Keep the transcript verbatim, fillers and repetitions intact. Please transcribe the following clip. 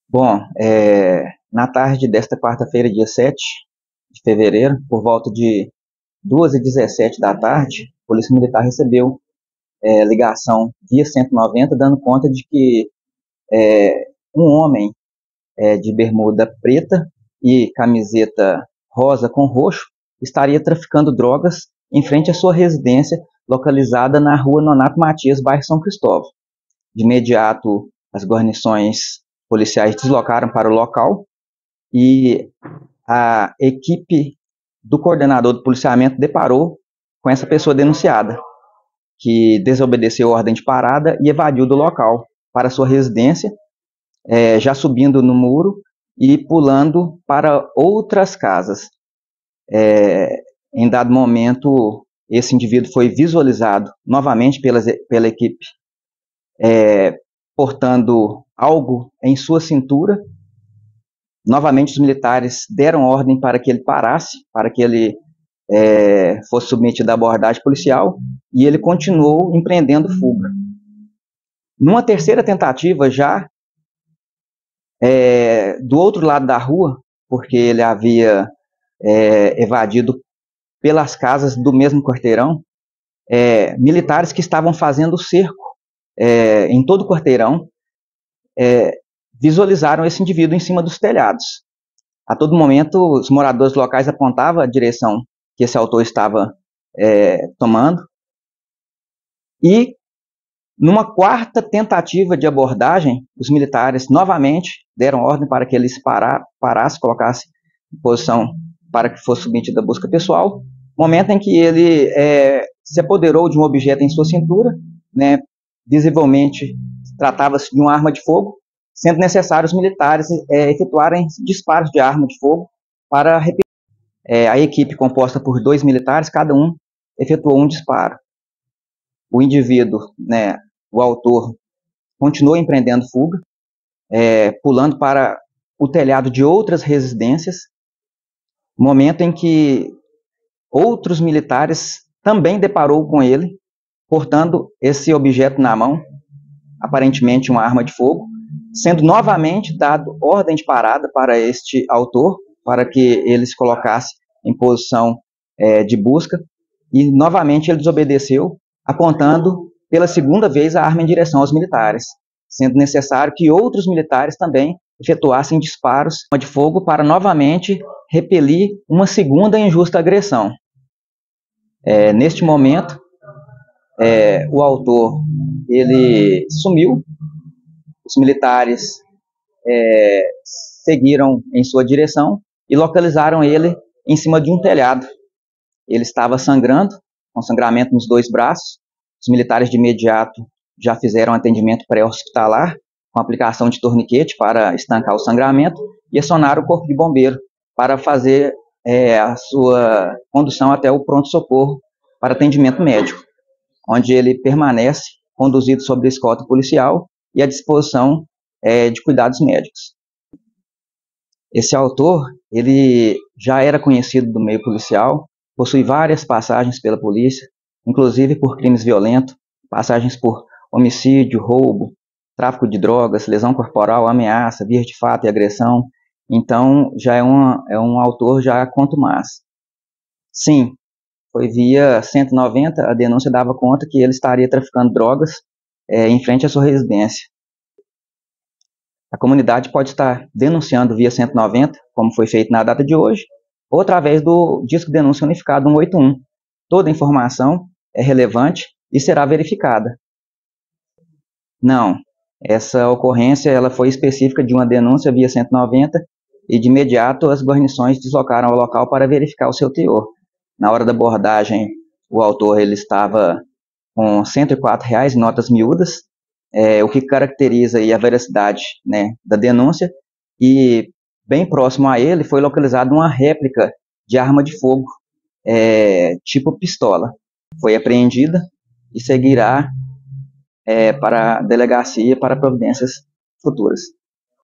Bom, é, na tarde desta quarta-feira, dia sete de fevereiro, por volta de duas e dezessete da tarde, a Polícia Militar recebeu é, ligação via cento e noventa, dando conta de que é, um homem é, de bermuda preta e camiseta rosa com roxo estaria traficando drogas em frente à sua residência, localizada na rua Nonato Matias, bairro São Cristóvão. De imediato, as guarnições policiais deslocaram para o local e a equipe do coordenador do policiamento deparou com essa pessoa denunciada, que desobedeceu a ordem de parada e evadiu do local para sua residência, é, já subindo no muro e pulando para outras casas. É, em dado momento, esse indivíduo foi visualizado novamente pela, pela equipe, é, portando algo em sua cintura. Novamente, os militares deram ordem para que ele parasse, para que ele é, fosse submetido à abordagem policial, e ele continuou empreendendo fuga. Numa terceira tentativa, já é, do outro lado da rua, porque ele havia é, evadido pelas casas do mesmo quarteirão, é, militares que estavam fazendo o cerco é, em todo o quarteirão é, visualizaram esse indivíduo em cima dos telhados. A todo momento, os moradores locais apontavam a direção que esse autor estava é, tomando. E, numa quarta tentativa de abordagem, os militares novamente deram ordem para que ele parar, parasse, colocasse em posição para que fosse submetido à busca pessoal. Momento em que ele é, se apoderou de um objeto em sua cintura, né, visivelmente tratava-se de uma arma de fogo, sendo necessário os militares é, efetuarem disparos de arma de fogo para repetir. É, a equipe, composta por dois militares, cada um efetuou um disparo. O indivíduo, né, o autor, continuou empreendendo fuga, é, pulando para o telhado de outras residências, momento em que outros militares também deparou com ele, portando esse objeto na mão, aparentemente uma arma de fogo, sendo novamente dado ordem de parada para este autor, para que ele se colocasse em posição é, de busca, e novamente ele desobedeceu, apontando pela segunda vez a arma em direção aos militares, sendo necessário que outros militares também efetuassem disparos de fogo para novamente repelir uma segunda injusta agressão. É, neste momento, é, o autor ele sumiu, os militares é, seguiram em sua direção e localizaram ele em cima de um telhado. Ele estava sangrando, com sangramento nos dois braços. Os militares de imediato já fizeram atendimento pré-hospitalar, com aplicação de torniquete para estancar o sangramento, e acionaram o corpo de bombeiro para fazer é, a sua condução até o pronto-socorro para atendimento médico, onde ele permanece conduzido sob escolta policial e à disposição é, de cuidados médicos. Esse autor, ele já era conhecido do meio policial, possui várias passagens pela polícia, inclusive por crimes violentos, passagens por homicídio, roubo, tráfico de drogas, lesão corporal, ameaça, vias de fato e agressão. Então, já é, uma, é um autor já contumaz. Sim, foi via cento e noventa, a denúncia dava conta que ele estaria traficando drogas é, em frente à sua residência. A comunidade pode estar denunciando via cento e noventa, como foi feito na data de hoje, ou através do Disque Denúncia Unificado cento e oitenta e um. Toda informação é relevante e será verificada. Não, essa ocorrência ela foi específica de uma denúncia via cento e noventa e de imediato as guarnições deslocaram ao local para verificar o seu teor. Na hora da abordagem, o autor ele estava com cento e quatro reais em notas miúdas, é, o que caracteriza aí a veracidade, né, da denúncia, e bem próximo a ele foi localizada uma réplica de arma de fogo, é, tipo pistola. Foi apreendida e seguirá é, para a delegacia para providências futuras.